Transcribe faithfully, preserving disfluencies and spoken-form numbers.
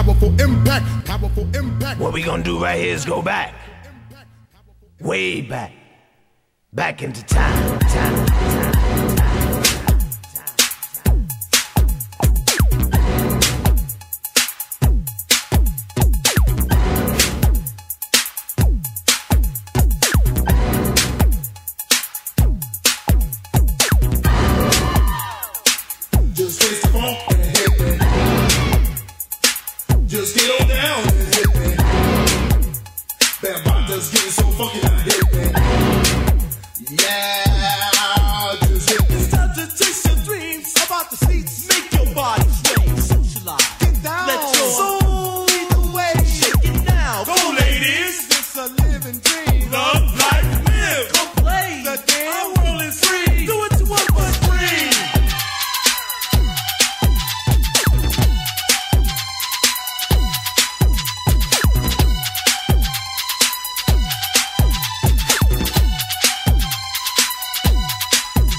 Powerful impact, powerful impact. What we gonna do right here is go back, way back, back into time, time, time. Just face the funk and hit me. Just get on down and hit me. That body's getting so funky now, hit me. Yeah, just hit me. It's time to chase your dreams about the seats.